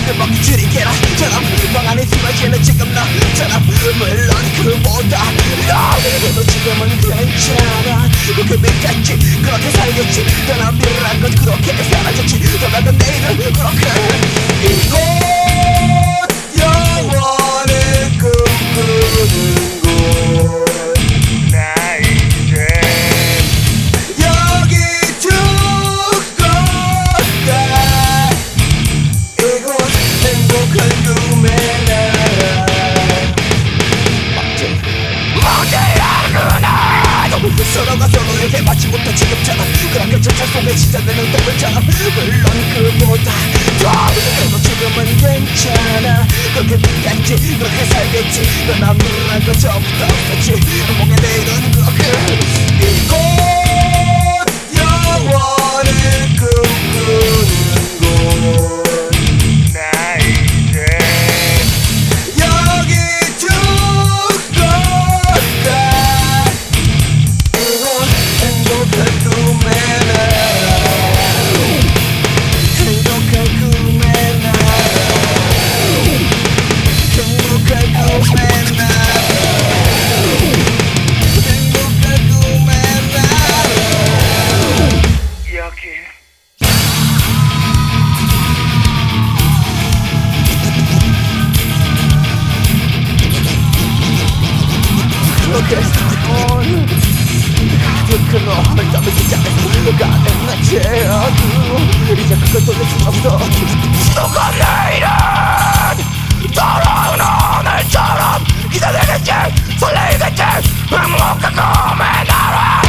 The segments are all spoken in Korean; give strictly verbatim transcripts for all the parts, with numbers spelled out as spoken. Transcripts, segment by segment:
뜨먹기 줄이게라처럼 방 안에 숨어지는 지금 너처럼 물론 그보다 너도 지금은 괜찮아 그 밑까지 그렇게 살겠지 떠나밀란 건 그렇게 사라졌지 더 나은 내일은 그렇게 이곳 영원을 꿈꾸는 곳 나 이제 여기 죽었다 이곳 행복한 꿈의 나라 막지 막지야구나 서로가 서로에게 마침부터 지금처럼 그렇게 절차 속에 시작되는 동물처럼 물론 그보다 더 그래도 지금은 괜찮아 그렇게 끝까지 그렇게 살겠지 넌 아무런 건 전부터 없었지 행복의 내일은 그렇게 이곳 영원을 꿈꾸는 곳 나 이제 여기 죽었다 이곳 행복한 꿈의 나라 행복한 꿈의 나라 행복한 꿈의 나라 행복한 꿈의 나라 여기 그렇게 살고 그 놈을 떠밀기 시작했어 가능한 죄악으로 이제 그걸 돌릴 수 없어 누가 내일은 돌아오는 오늘처럼 기다리겠지 설레이겠지 행복한 꿈의 나라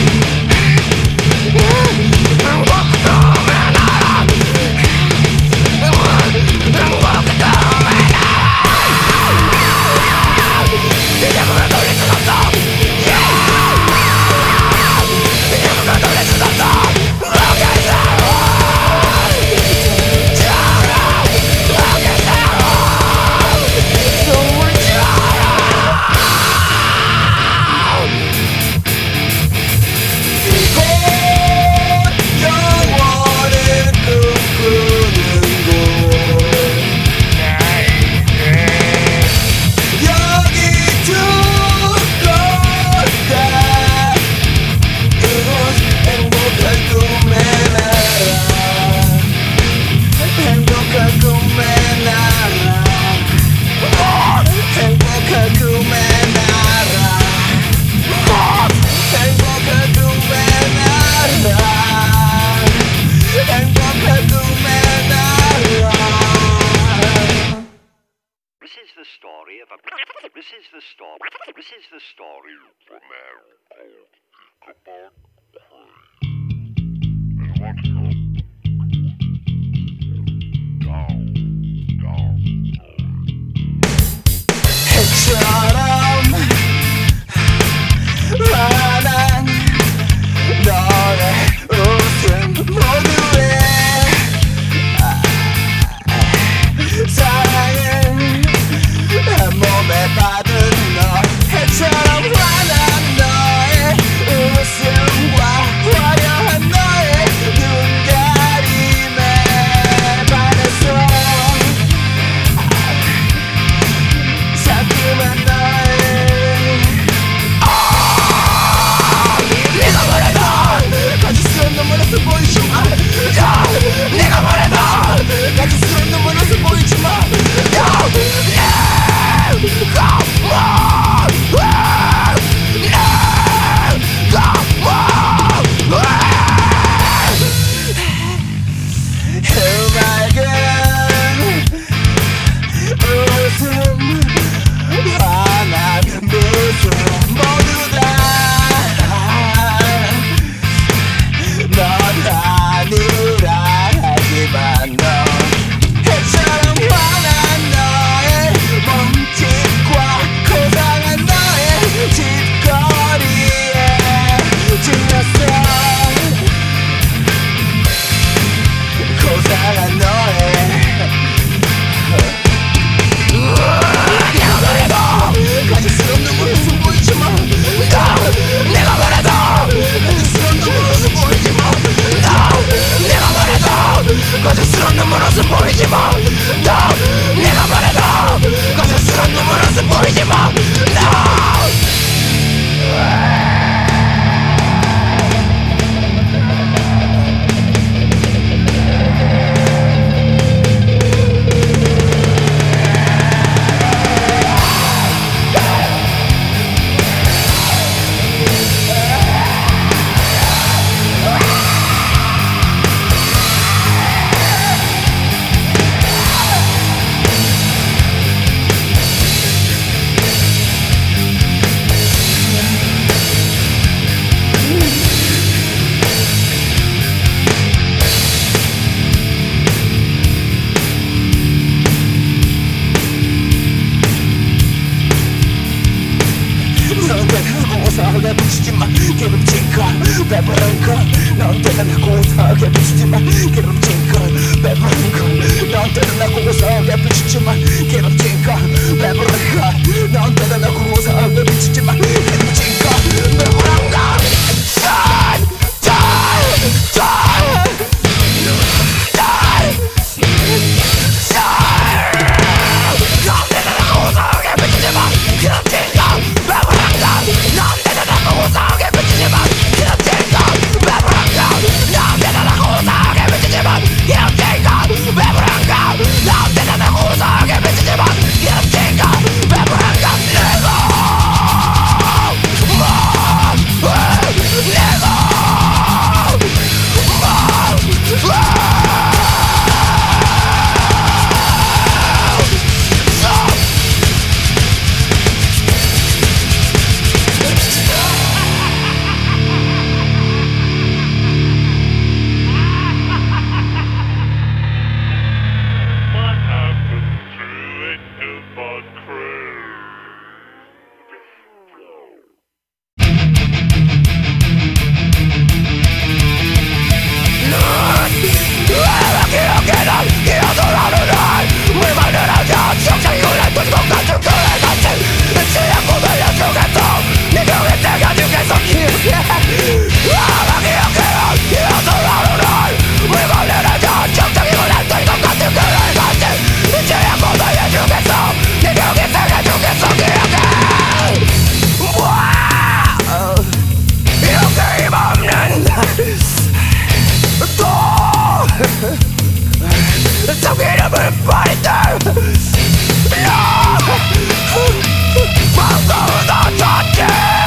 행복한 꿈의 나라 행복한 꿈의 나라 이제 그걸 돌릴 수 없어 This is the story. This is the story from about and what happened. Down, down. 해처럼 환한 너의 웃음 모두에 사랑을 몸에 받은 너 해처럼 환한 너의 웃음과 화려한 너의 눈가림에 반해서 상큼한 너의 아 네가 말해도 가질 수 없는 눈물에서 보이지만 everybody 마음껏 어쩌지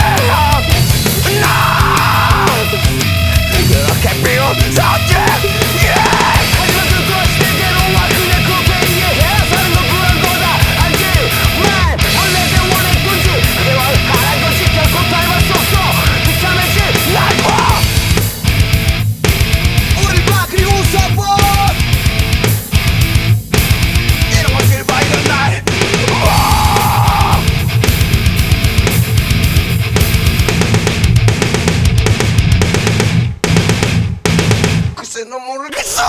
나 그렇게 비웃었지 하지만 그것이 내게로와 그냥 그게 이해해 사는 건 그런 거다 알지만 원래 내 원했던지 그대와 가란 건지 결코 닮을 수 없어 비참해지 날 봐 우리 봐 그리고 웃어봐 이런 것을 봐 이런 날 글쎄 너 모르겠어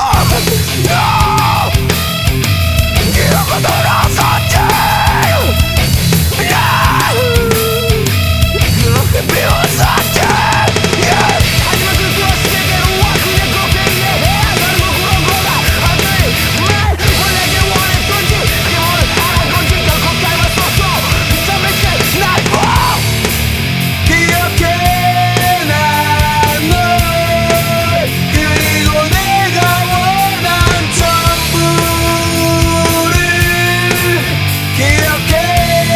기억은 돌아섰지 그렇게 비웃었지 하지만 그것이 내게로와 그냥 그렇게 이해해 나는 뭐 그런 거다 하지만 원래 내 원했던지 그게 뭘 알아 건지 결코 닮을 수 없어 비참해지 날 봐 기억해 난 널 그리고 내가 원한 전부를 기억해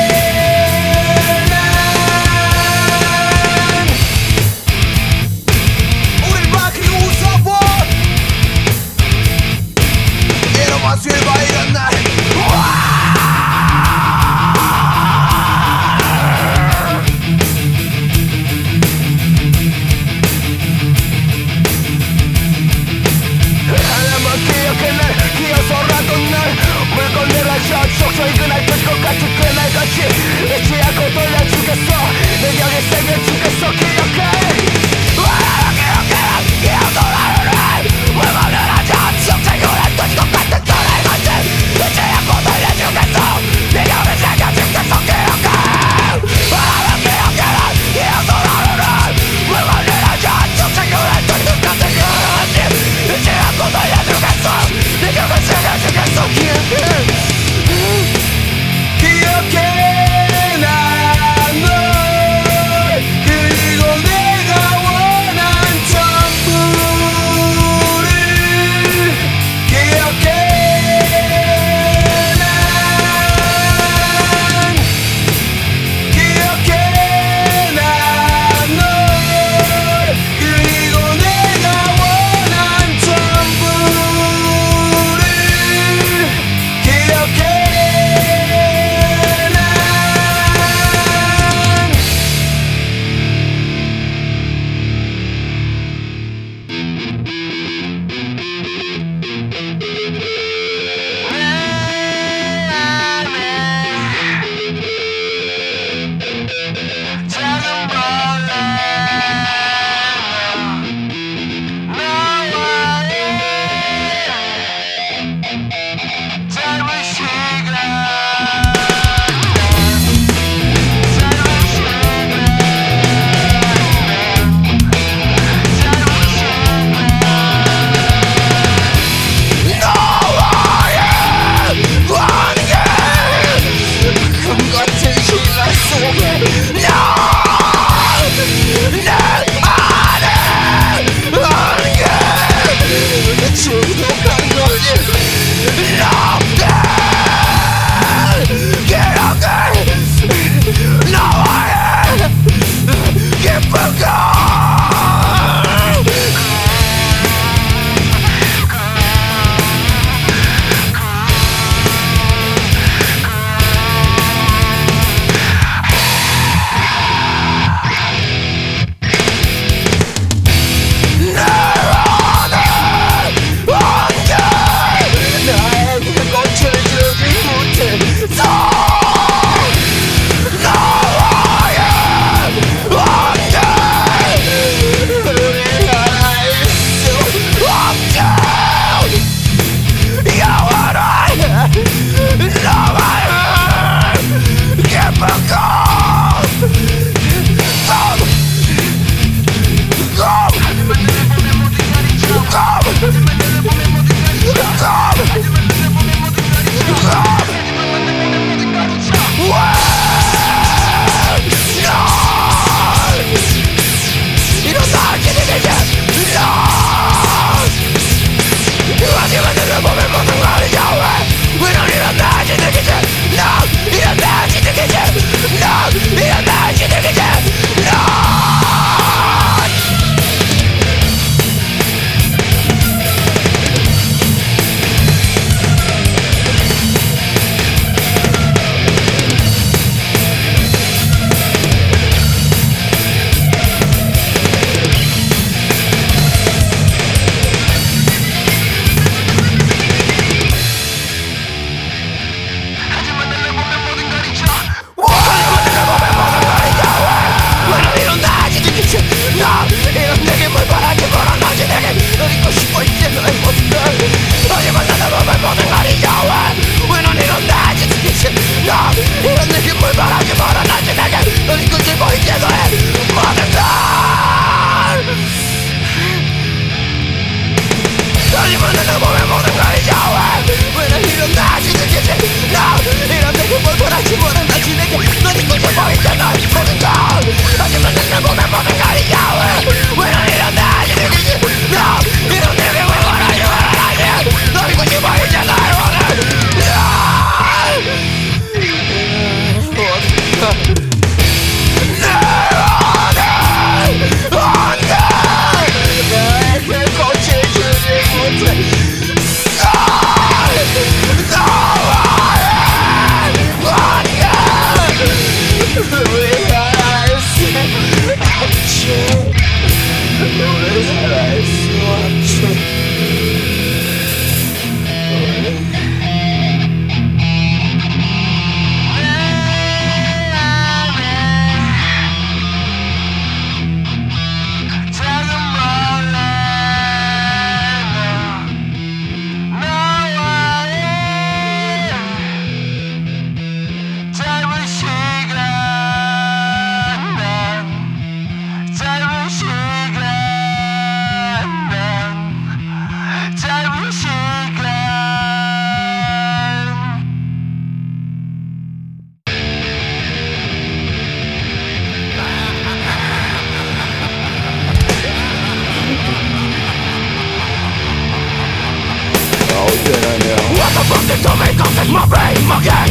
난 우릴 봐 그리고 웃어봐 이런 맛을 봐 이런 날 하나만 기억해 날 기어서라도 날 물건 내라져 속소리 그날 될것 같은 그날 같이 잊지 않고 돌려주겠어 내 격에 새겨주겠어 기억해 와 기억해 기억도라를 물건 내라져 속소리 그날 될것 같은 그날 같이 잊지 않고 돌려주겠어 내 격에 새겨주겠어 기억해 와 기억해 기억도라를 물건 내라져 속소리 그날 될것 같은 그날 같이 잊지 않고 돌려주겠어 내 격에 새겨주겠어 기억해 기억해 난 널 그리고 내가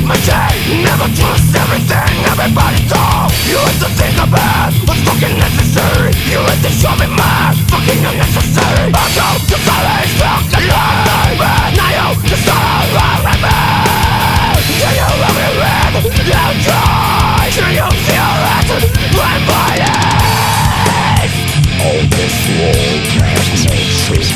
my day. Never trust everything everybody told. You had to think about what's fucking necessary. You had to show me my fucking unnecessary. I go to silence, fuck alive. But now you just start around like me. Can you love me with your joy? Can you feel it? I'm violent. All this world has no truth.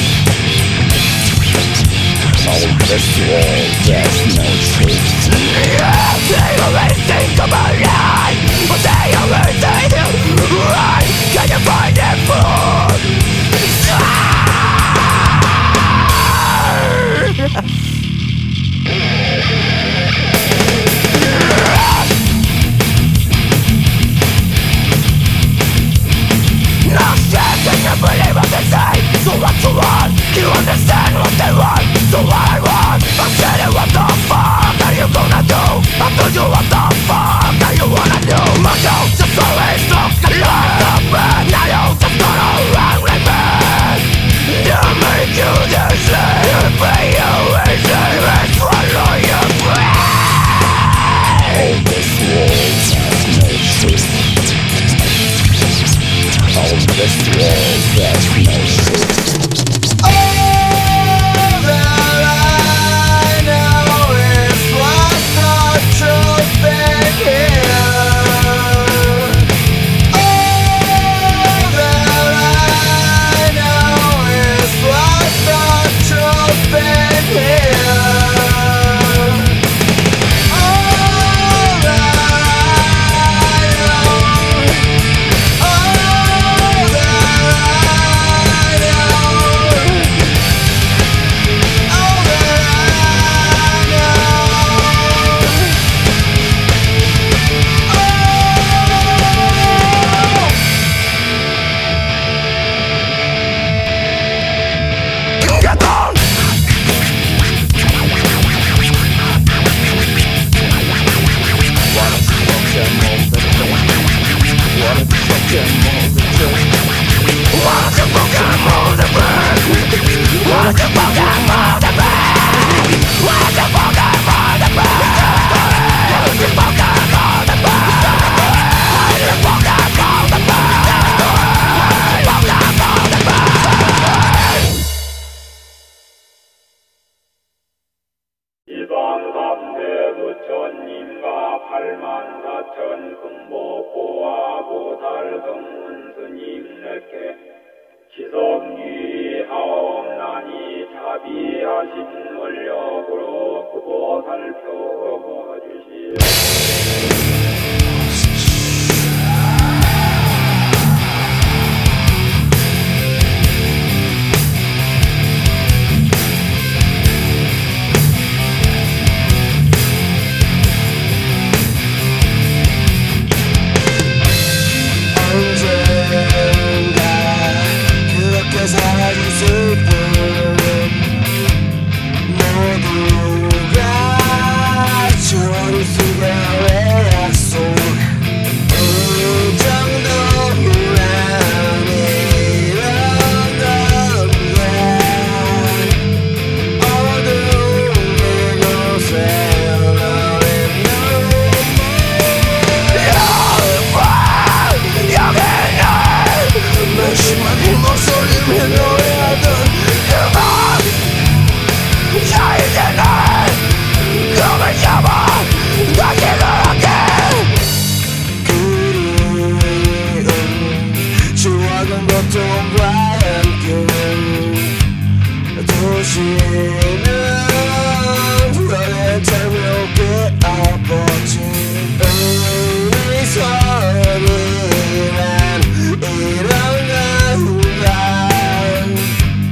All this world has no truth. Yeah, they already think about life, but they already think right. Can you find that food? No shit, can you believe what they say? So what you want? You understand what they want? So what I want? I'm saying what the fuck are you gonna do? I told you what the fuck are you wanna do? My dog just always look alive. Now you just gonna run like me. They'll make you the same. Pay you easy and swallow your brain. All this world has no truth. All this world has no truth.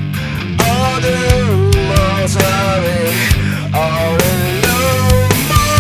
All in no more.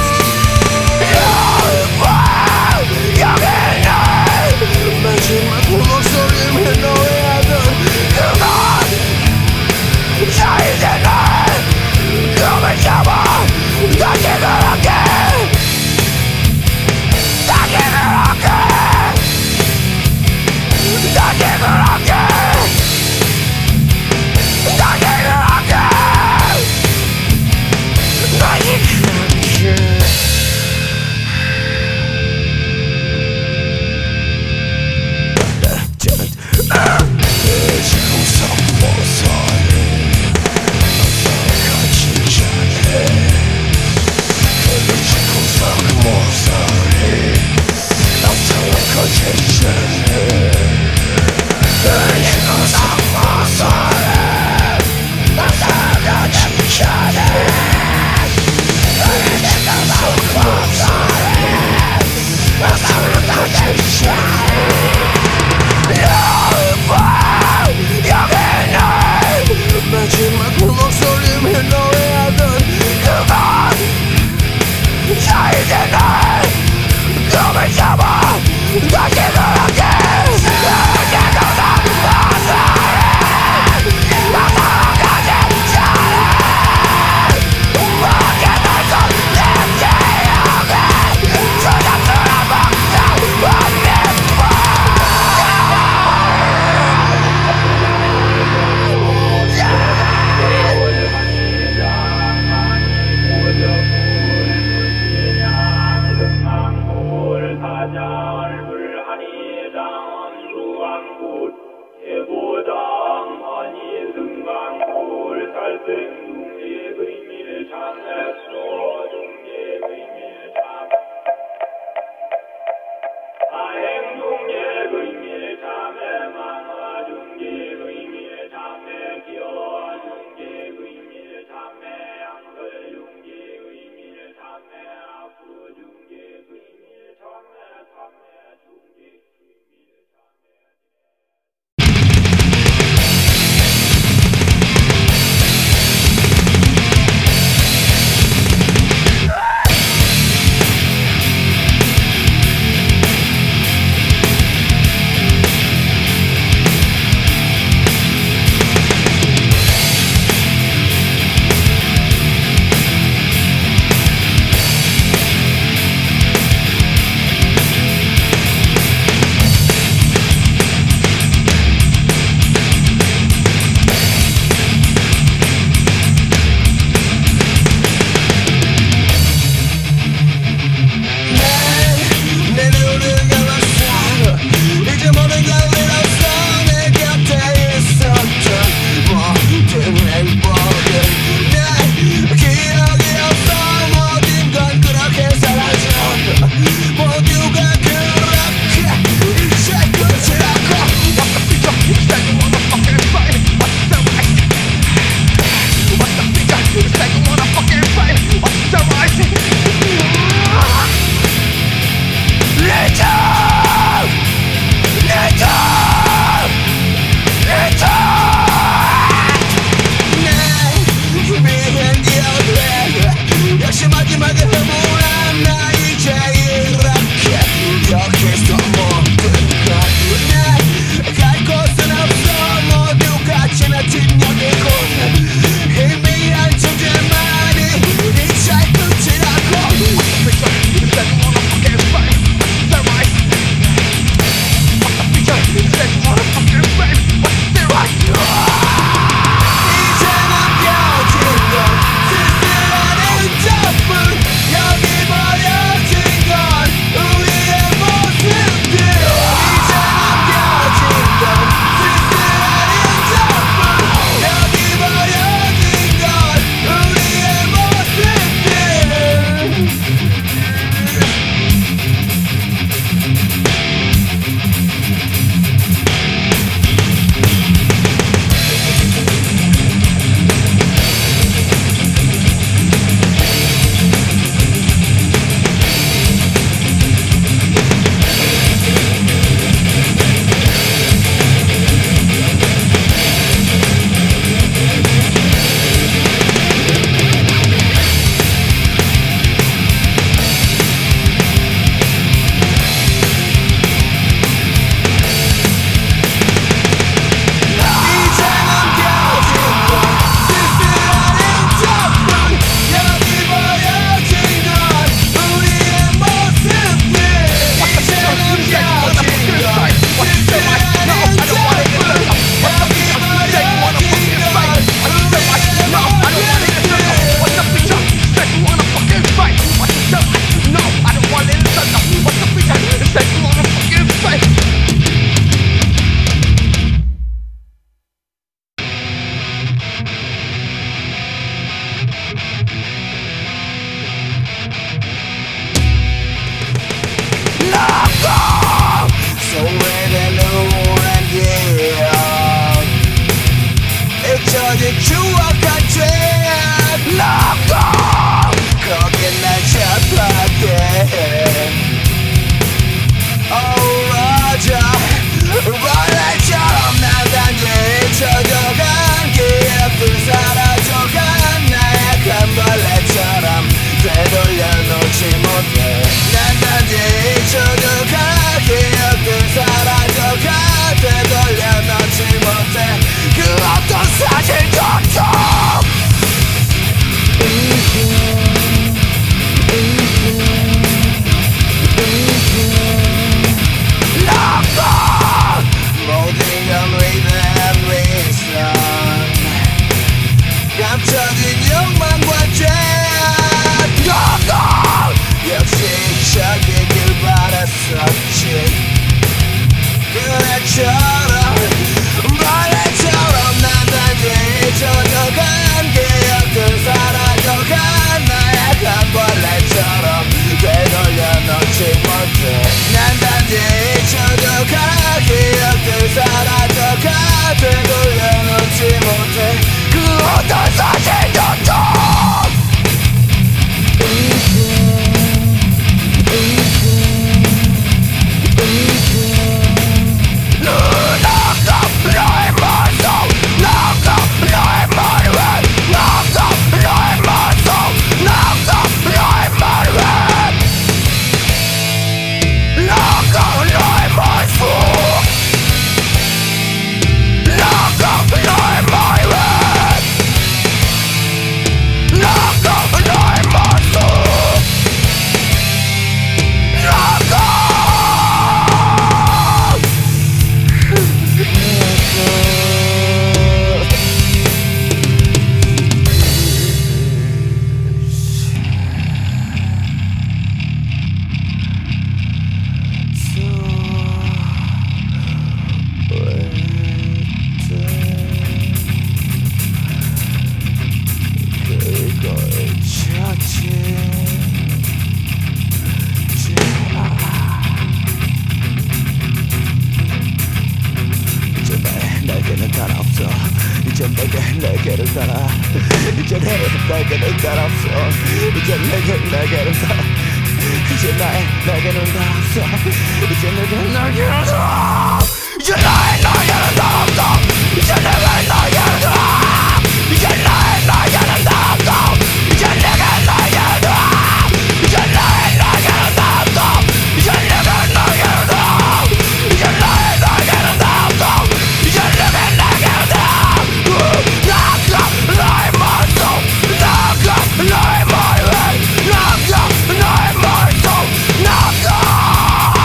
이제 내게 내게로 다 이제 나의 내게는 다 없어 이제 내게 내게는 다 이제 나의 내게는 다 없어 이제 내게 내게는 다 이제 나의 내게는 다 없어 이제 내게 내게는 다 이제 나의 내게는 다 없어 이제 내게 내게는 다 이제 나의 내게는 다 없어 이제 내게 내게는 다 나가 나의 머릿속 나가 나의 머리 나가 나의 머릿속 나가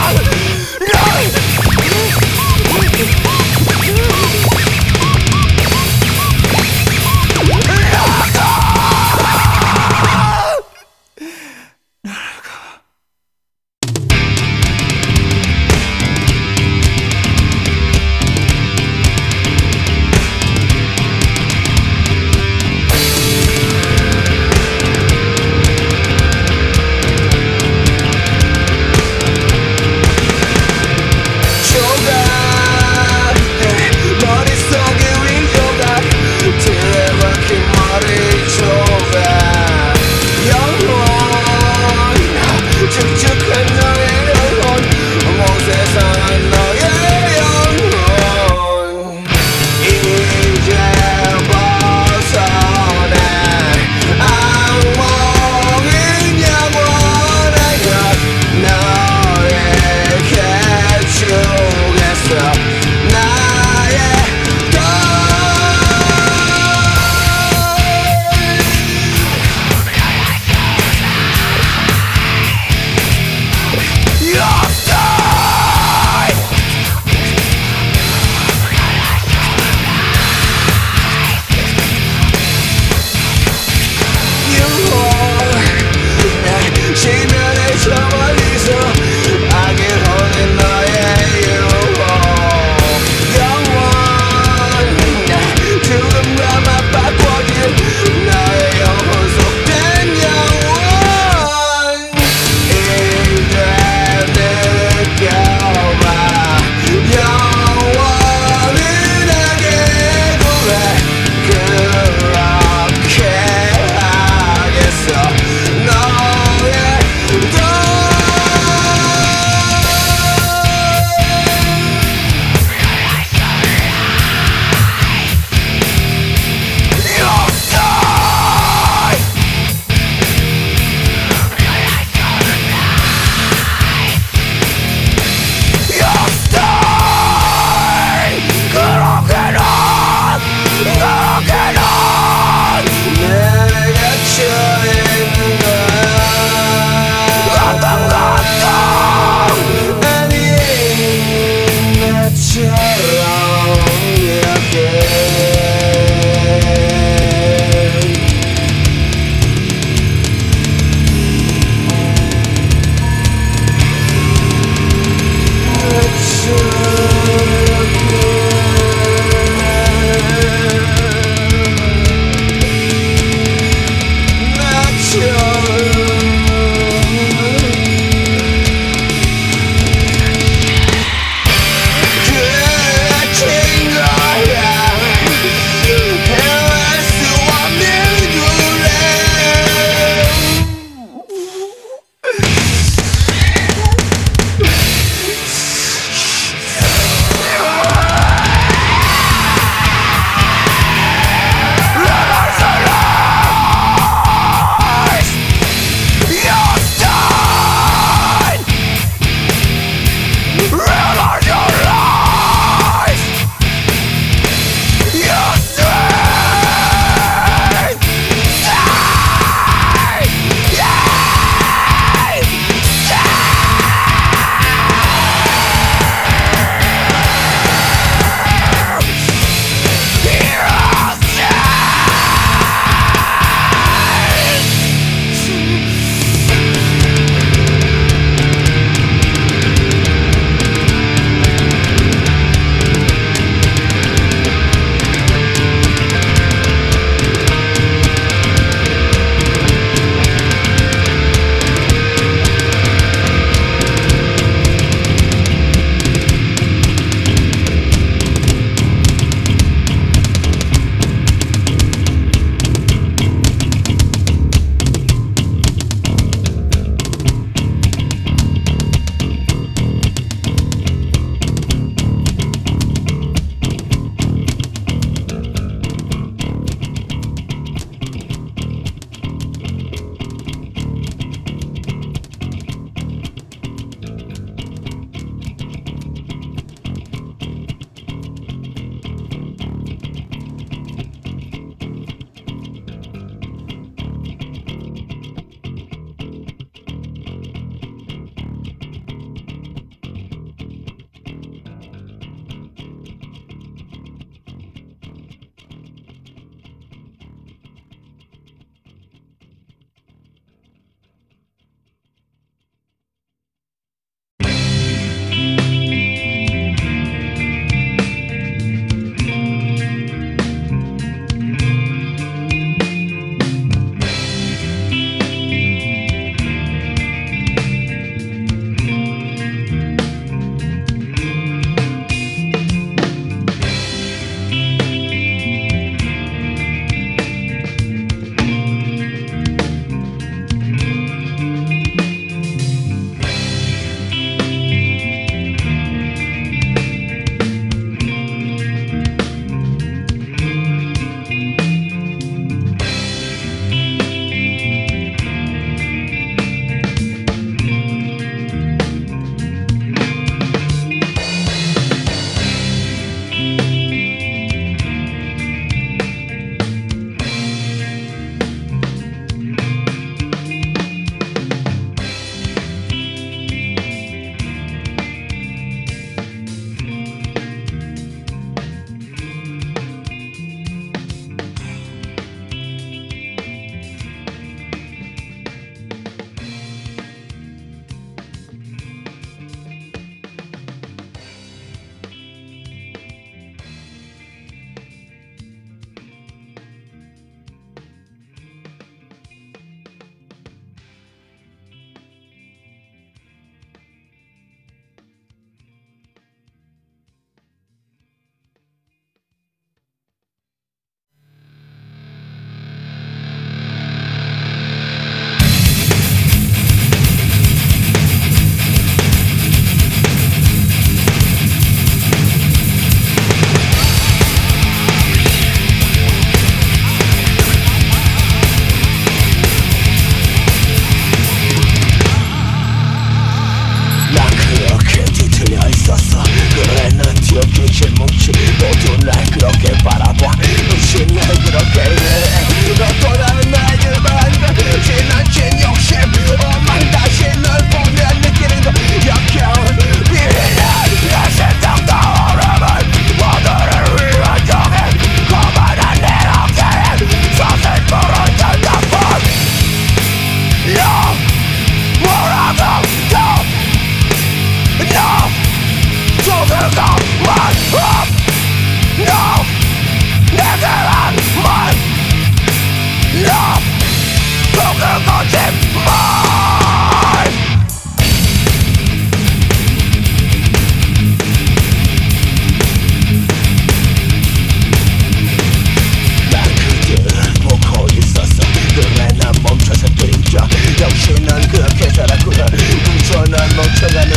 나의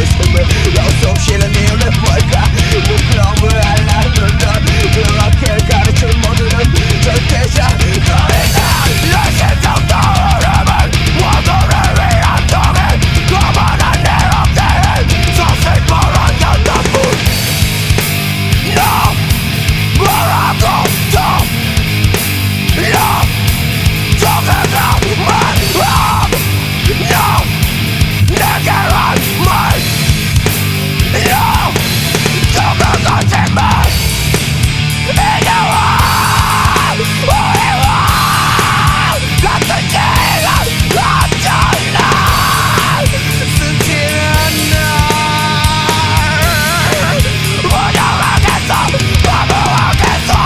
웃음 쉬는 이유는 뭘까? 부끄러움을 알라는 넌 그렇게 가르친 모두는 절대자 너희가 내 심장도 흐름은 모두를 위한 동일 거만한 내 어깨에 서슬 벌어졌던 분 너 뭐라고 더 너 정해가만 너 내게란 말 너 정한 거짓말 이제와 우리와 같은 길을 어쩌나 스치는 날 무정하겠어 바보하겠어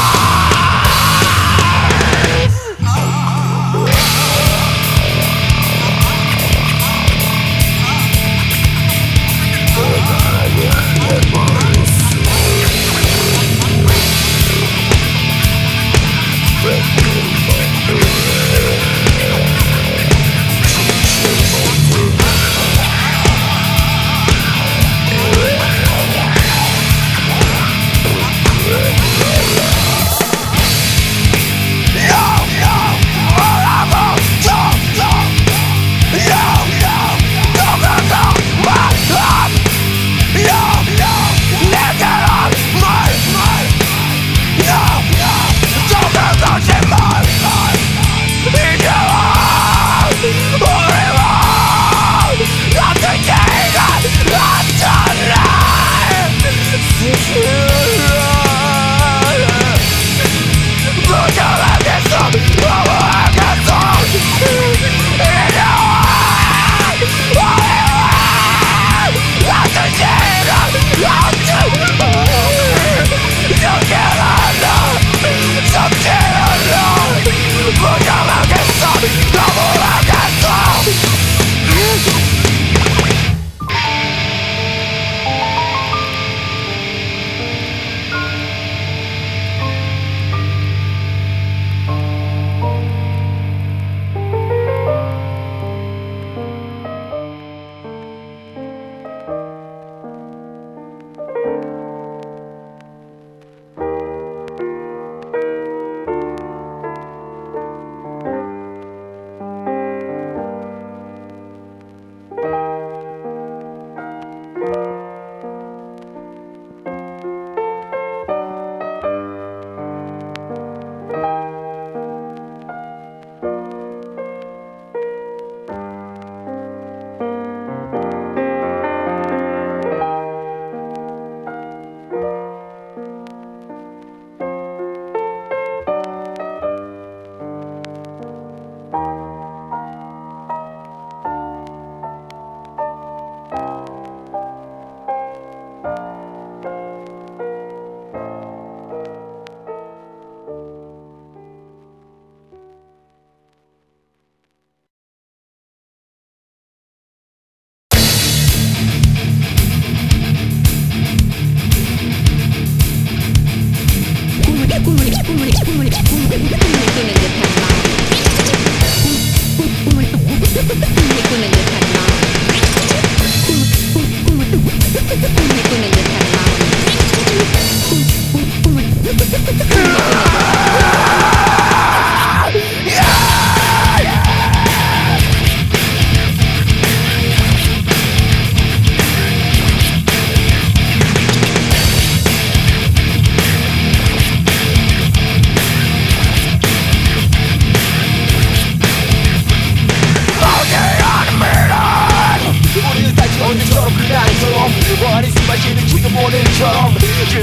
오늘처럼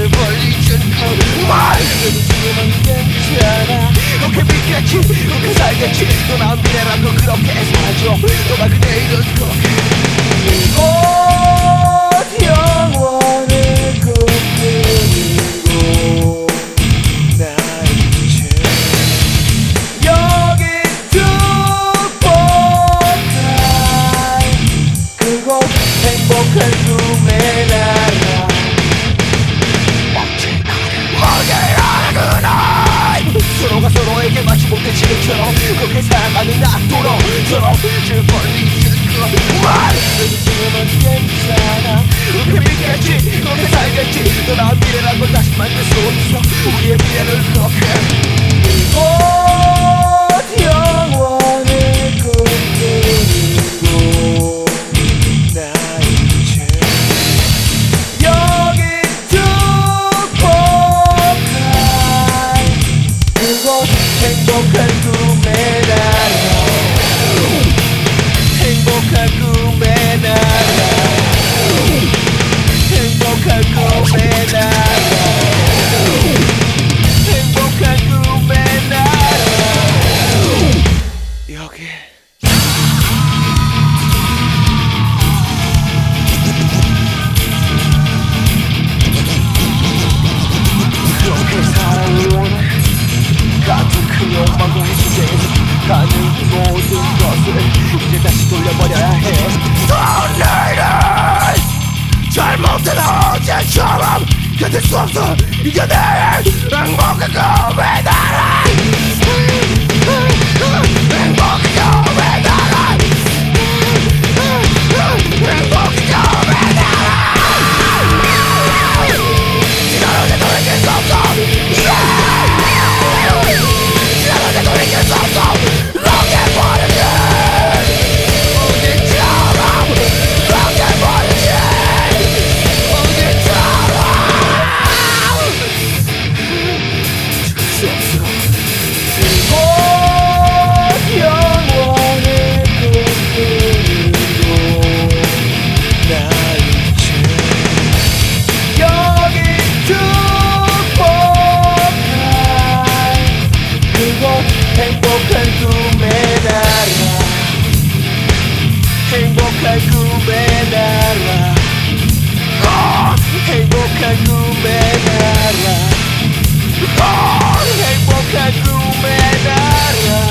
재벌리진 그말 지금은 괜찮아 그렇게 믿겠지 그렇게 살겠지 또 난 미래라고 그렇게 사줘 너가 그대일은 그렇게 곧 영원을 꿈꾸고 나 이제 여기 두곳 그곳 행복한 꿈의 나라 서로가 서로에게 마치 못된 지금처럼 그렇게 살아가는 낙도로처럼 재벌리진 그말 지금은 괜찮아 되겠지. 너나 미래란 걸 다시 만들 수 없어. 우리의 미래를 그렇게 이곳 영원의 꿈꾸고 나 이제 여기 축복할 그곳 행복한 꿈의 나라 행복한 꿈의 나라 행복한 꿈의 나라 행복한 꿈의 나라 여기 그렇게 살아온 같은 그 욕망공의 시대에서 가는 모든 것을 이제 다시 돌려버려야 해. 너희는 잘못된 어제처럼 견딜 수 없어. 이겨내 행복한 꿈의 나라 행복한 꿈의 나라 행복한 꿈의 나라 지나가게 돌이킬 수 없어. 지나가게 돌이킬 수 없어. 럭해버리지 엉기처럼 럭해버리지 엉기처럼 죽을 수 없어. 이곳 영원의 꿈꾸고 나 이제 여기 축복할 그곳 행복한 꿈의 나라 행복한 꿈의 나라 어, 행복한 꿈의 나라 어, 행복한 꿈의 나라